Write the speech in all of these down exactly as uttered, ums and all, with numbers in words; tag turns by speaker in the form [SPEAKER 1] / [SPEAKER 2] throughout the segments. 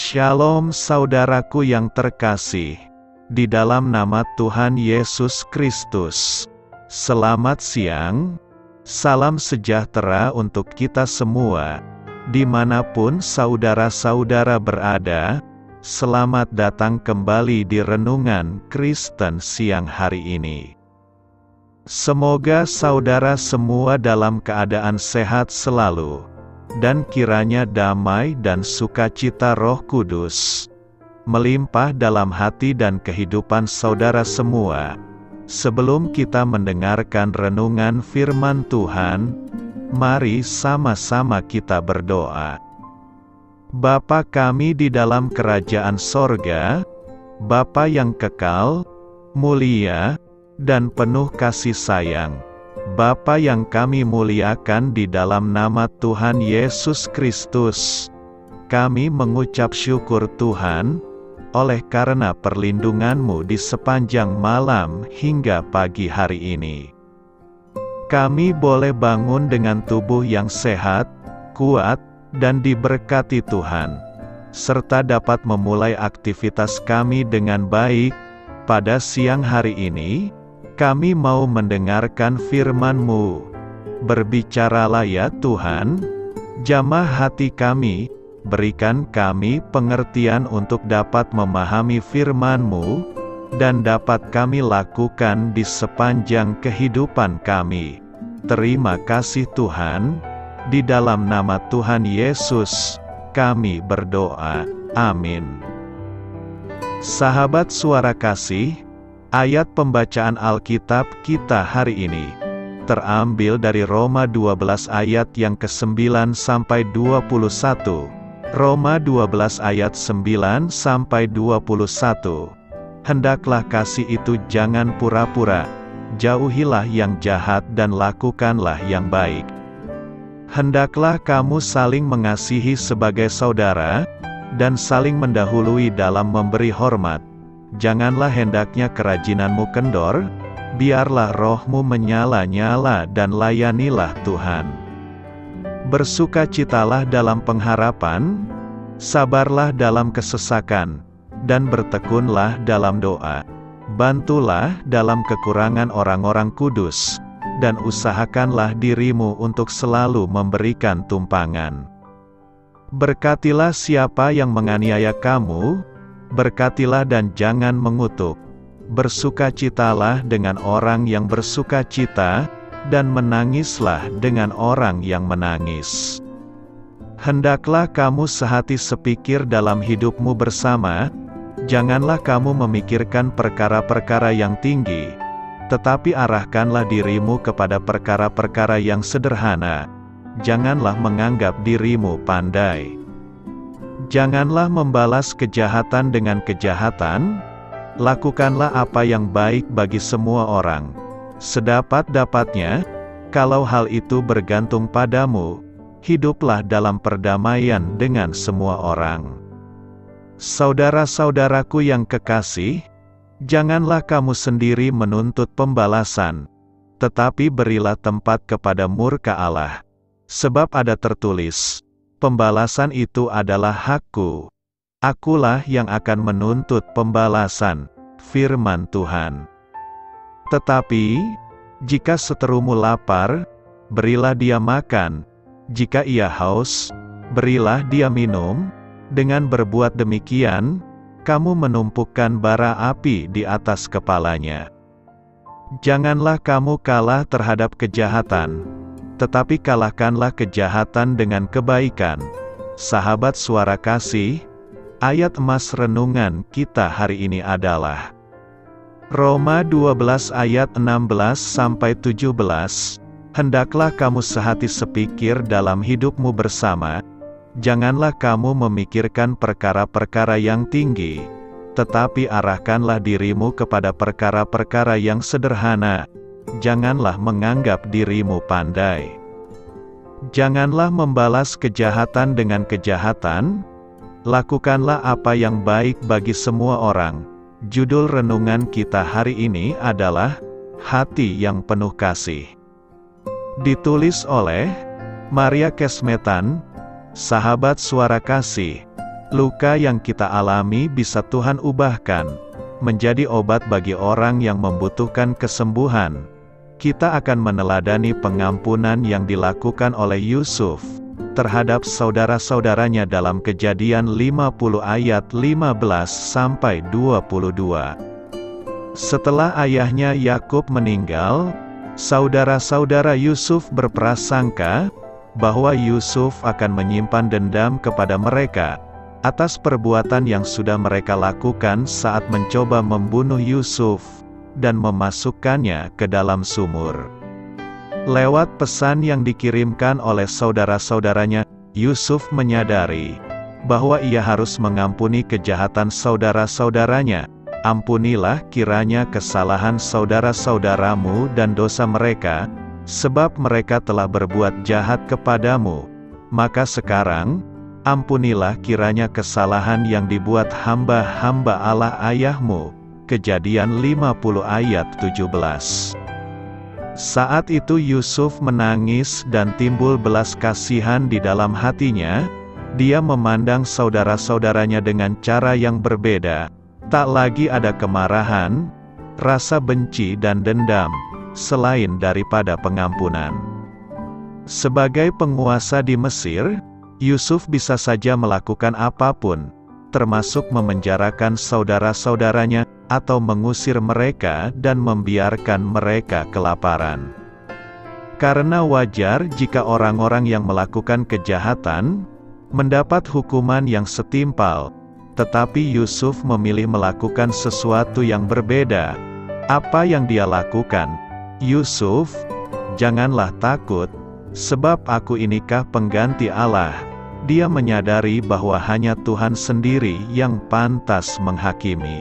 [SPEAKER 1] Shalom saudaraku yang terkasih, di dalam nama Tuhan Yesus Kristus. Selamat siang, salam sejahtera untuk kita semua, dimanapun saudara-saudara berada. Selamat datang kembali di Renungan Kristen siang hari ini. Semoga saudara semua dalam keadaan sehat selalu, dan kiranya damai dan sukacita Roh Kudus melimpah dalam hati dan kehidupan saudara semua. Sebelum kita mendengarkan renungan firman Tuhan, mari sama-sama kita berdoa. Bapa kami di dalam kerajaan sorga, Bapa yang kekal, mulia, dan penuh kasih sayang, Bapa yang kami muliakan di dalam nama Tuhan Yesus Kristus, kami mengucap syukur Tuhan, oleh karena perlindungan-Mu di sepanjang malam hingga pagi hari ini. Kami boleh bangun dengan tubuh yang sehat, kuat, dan diberkati Tuhan, serta dapat memulai aktivitas kami dengan baik. Pada siang hari ini, kami mau mendengarkan firman-Mu. Berbicaralah ya Tuhan, jamah hati kami, berikan kami pengertian untuk dapat memahami firman-Mu, dan dapat kami lakukan di sepanjang kehidupan kami. Terima kasih Tuhan, di dalam nama Tuhan Yesus, kami berdoa. Amin. Sahabat suara kasih, ayat pembacaan Alkitab kita hari ini terambil dari Roma dua belas ayat yang kesembilan sampai dua puluh satu. Roma dua belas ayat sembilan sampai dua puluh satu. Hendaklah kasih itu jangan pura-pura, jauhilah yang jahat dan lakukanlah yang baik. Hendaklah kamu saling mengasihi sebagai saudara, dan saling mendahului dalam memberi hormat. Janganlah hendaknya kerajinanmu kendor, biarlah rohmu menyala-nyala dan layanilah Tuhan. Bersukacitalah dalam pengharapan, sabarlah dalam kesesakan, dan bertekunlah dalam doa. Bantulah dalam kekurangan orang-orang kudus, dan usahakanlah dirimu untuk selalu memberikan tumpangan. Berkatilah siapa yang menganiaya kamu, berkatilah dan jangan mengutuk. Bersukacitalah dengan orang yang bersukacita, dan menangislah dengan orang yang menangis. Hendaklah kamu sehati sepikir dalam hidupmu bersama, janganlah kamu memikirkan perkara-perkara yang tinggi, tetapi arahkanlah dirimu kepada perkara-perkara yang sederhana. Janganlah menganggap dirimu pandai. Janganlah membalas kejahatan dengan kejahatan, lakukanlah apa yang baik bagi semua orang, sedapat-dapatnya. Kalau hal itu bergantung padamu, hiduplah dalam perdamaian dengan semua orang. Saudara-saudaraku yang kekasih, janganlah kamu sendiri menuntut pembalasan, tetapi berilah tempat kepada murka Allah. Sebab ada tertulis, pembalasan itu adalah hakku. Akulah yang akan menuntut pembalasan, firman Tuhan. Tetapi, jika seterumu lapar, berilah dia makan. Jika ia haus, berilah dia minum. Dengan berbuat demikian, kamu menumpukan bara api di atas kepalanya. Janganlah kamu kalah terhadap kejahatan, tetapi kalahkanlah kejahatan dengan kebaikan. Sahabat suara kasih, ayat emas renungan kita hari ini adalah Roma dua belas ayat enam belas sampai tujuh belas. Hendaklah kamu sehati sepikir dalam hidupmu bersama, janganlah kamu memikirkan perkara-perkara yang tinggi, tetapi arahkanlah dirimu kepada perkara-perkara yang sederhana. Janganlah menganggap dirimu pandai. Janganlah membalas kejahatan dengan kejahatan, lakukanlah apa yang baik bagi semua orang. Judul renungan kita hari ini adalah Hati yang Penuh Kasih. Ditulis oleh Maria Kesmetan. Sahabat suara kasih, Luka yang kita alami bisa Tuhan ubahkan menjadi obat bagi orang yang membutuhkan kesembuhan. Kita akan meneladani pengampunan yang dilakukan oleh Yusuf terhadap saudara-saudaranya dalam Kejadian lima puluh ayat lima belas sampai dua puluh dua. Setelah ayahnya Yakub meninggal, saudara-saudara Yusuf berprasangka bahwa Yusuf akan menyimpan dendam kepada mereka atas perbuatan yang sudah mereka lakukan saat mencoba membunuh Yusuf dan memasukkannya ke dalam sumur. Lewat pesan yang dikirimkan oleh saudara-saudaranya, Yusuf menyadari bahwa ia harus mengampuni kejahatan saudara-saudaranya. Ampunilah kiranya kesalahan saudara-saudaramu dan dosa mereka, sebab mereka telah berbuat jahat kepadamu. Maka sekarang, ampunilah kiranya kesalahan yang dibuat hamba-hamba Allah ayahmu. Kejadian lima puluh ayat tujuh belas. Saat itu Yusuf menangis dan timbul belas kasihan di dalam hatinya. Dia memandang saudara-saudaranya dengan cara yang berbeda. Tak lagi ada kemarahan, rasa benci dan dendam, selain daripada pengampunan. Sebagai penguasa di Mesir, Yusuf bisa saja melakukan apapun, termasuk memenjarakan saudara-saudaranya, atau mengusir mereka dan membiarkan mereka kelaparan. Karena wajar jika orang-orang yang melakukan kejahatan mendapat hukuman yang setimpal, tetapi Yusuf memilih melakukan sesuatu yang berbeda. Apa yang dia lakukan? Yusuf, janganlah takut, sebab aku inikah pengganti Allah. Dia menyadari bahwa hanya Tuhan sendiri yang pantas menghakimi.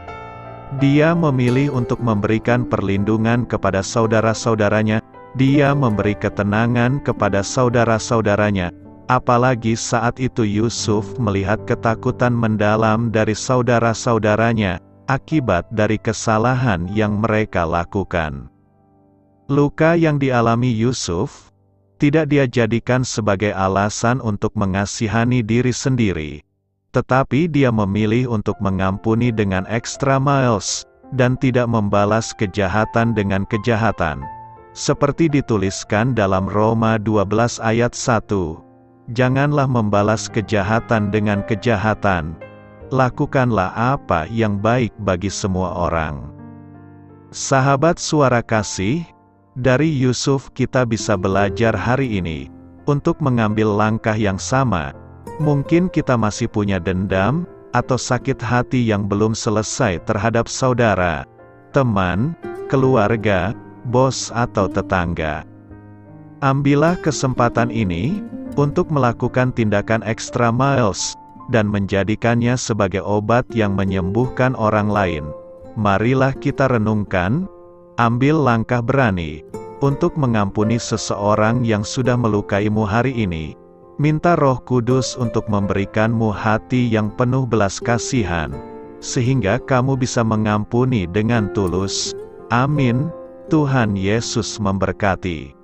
[SPEAKER 1] Dia memilih untuk memberikan perlindungan kepada saudara-saudaranya. Dia memberi ketenangan kepada saudara-saudaranya. Apalagi saat itu Yusuf melihat ketakutan mendalam dari saudara-saudaranya, akibat dari kesalahan yang mereka lakukan. Luka yang dialami Yusuf tidak dia jadikan sebagai alasan untuk mengasihani diri sendiri, tetapi dia memilih untuk mengampuni dengan extra miles, dan tidak membalas kejahatan dengan kejahatan. Seperti dituliskan dalam Roma dua belas ayat satu, janganlah membalas kejahatan dengan kejahatan, lakukanlah apa yang baik bagi semua orang. Sahabat Suara Kasih, dari Yusuf kita bisa belajar hari ini, untuk mengambil langkah yang sama. Mungkin kita masih punya dendam, atau sakit hati yang belum selesai terhadap saudara, teman, keluarga, bos atau tetangga. Ambillah kesempatan ini, untuk melakukan tindakan extra miles, dan menjadikannya sebagai obat yang menyembuhkan orang lain. Marilah kita renungkan, ambil langkah berani, untuk mengampuni seseorang yang sudah melukaimu hari ini. Minta Roh Kudus untuk memberikanmu hati yang penuh belas kasihan, sehingga kamu bisa mengampuni dengan tulus. Amin. Tuhan Yesus memberkati.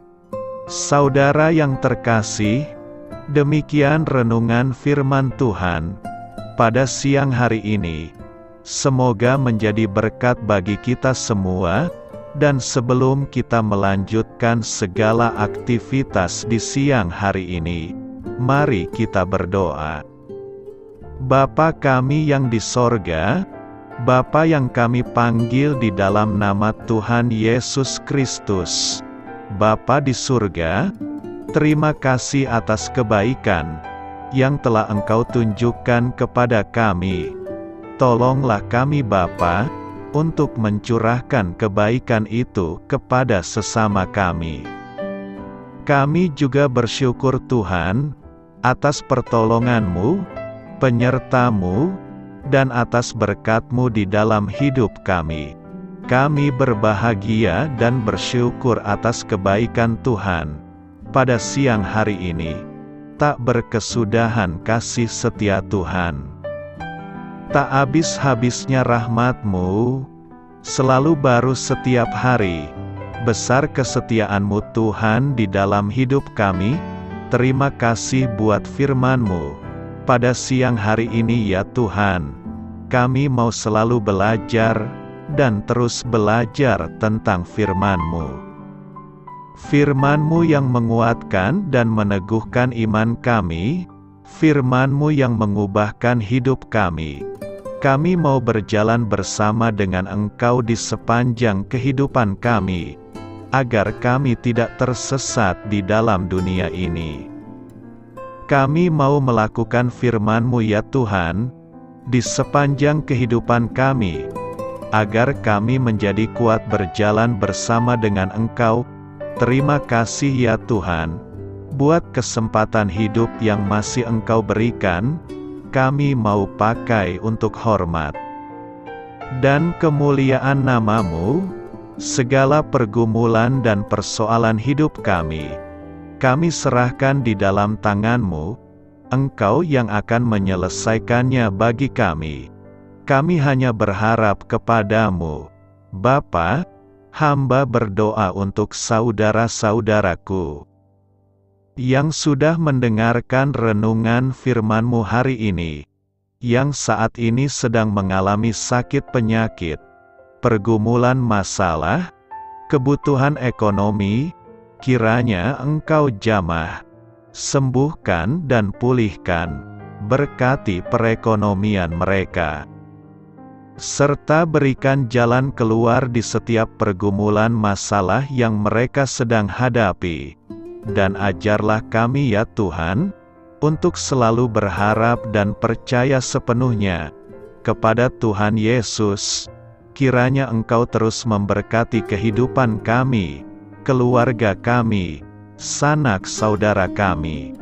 [SPEAKER 1] Saudara yang terkasih, demikian renungan firman Tuhan pada siang hari ini. Semoga menjadi berkat bagi kita semua, dan sebelum kita melanjutkan segala aktivitas di siang hari ini, mari kita berdoa. Bapa kami yang di sorga, Bapa yang kami panggil di dalam nama Tuhan Yesus Kristus, Bapa di surga, terima kasih atas kebaikan yang telah Engkau tunjukkan kepada kami. Tolonglah kami Bapa, untuk mencurahkan kebaikan itu kepada sesama kami. Kami juga bersyukur Tuhan, atas pertolongan-Mu, penyerta-Mu, dan atas berkat-Mu di dalam hidup kami. Kami berbahagia dan bersyukur atas kebaikan Tuhan. Pada siang hari ini, tak berkesudahan kasih setia Tuhan. Tak habis-habisnya rahmat-Mu, selalu baru setiap hari. Besar kesetiaan-Mu Tuhan di dalam hidup kami. Terima kasih buat firman-Mu. Pada siang hari ini ya Tuhan, kami mau selalu belajar dan terus belajar tentang firman-Mu. Firman-Mu yang menguatkan dan meneguhkan iman kami, firman-Mu yang mengubahkan hidup kami. Kami mau berjalan bersama dengan Engkau di sepanjang kehidupan kami, agar kami tidak tersesat di dalam dunia ini. Kami mau melakukan firman-Mu ya Tuhan, di sepanjang kehidupan kami, agar kami menjadi kuat berjalan bersama dengan Engkau. Terima kasih ya Tuhan, buat kesempatan hidup yang masih Engkau berikan, kami mau pakai untuk hormat dan kemuliaan nama-Mu. Segala pergumulan dan persoalan hidup kami, kami serahkan di dalam tangan-Mu. Engkau yang akan menyelesaikannya bagi kami. Kami hanya berharap kepada-Mu, Bapa. Hamba berdoa untuk saudara-saudaraku yang sudah mendengarkan renungan firman-Mu hari ini, yang saat ini sedang mengalami sakit penyakit, pergumulan masalah, kebutuhan ekonomi. Kiranya Engkau jamah, sembuhkan dan pulihkan, berkati perekonomian mereka, serta berikan jalan keluar di setiap pergumulan masalah yang mereka sedang hadapi. Dan ajarlah kami ya Tuhan, untuk selalu berharap dan percaya sepenuhnya kepada Tuhan Yesus. Kiranya Engkau terus memberkati kehidupan kami, keluarga kami, sanak saudara kami,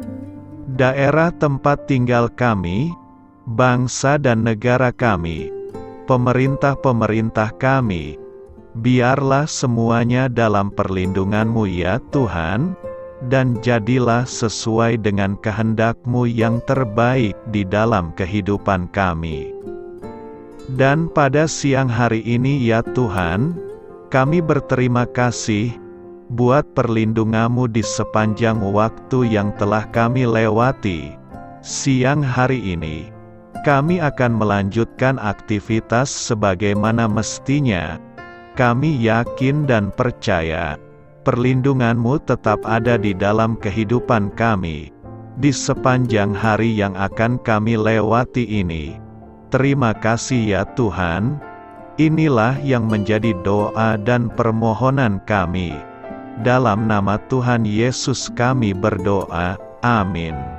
[SPEAKER 1] daerah tempat tinggal kami, bangsa dan negara kami, pemerintah-pemerintah kami. Biarlah semuanya dalam perlindungan-Mu ya Tuhan, dan jadilah sesuai dengan kehendak-Mu yang terbaik di dalam kehidupan kami. Dan pada siang hari ini ya Tuhan, kami berterima kasih buat perlindungan-Mu di sepanjang waktu yang telah kami lewati. Siang hari ini, kami akan melanjutkan aktivitas sebagaimana mestinya. Kami yakin dan percaya, perlindungan-Mu tetap ada di dalam kehidupan kami, di sepanjang hari yang akan kami lewati ini. Terima kasih ya Tuhan. Inilah yang menjadi doa dan permohonan kami. Dalam nama Tuhan Yesus kami berdoa, amin.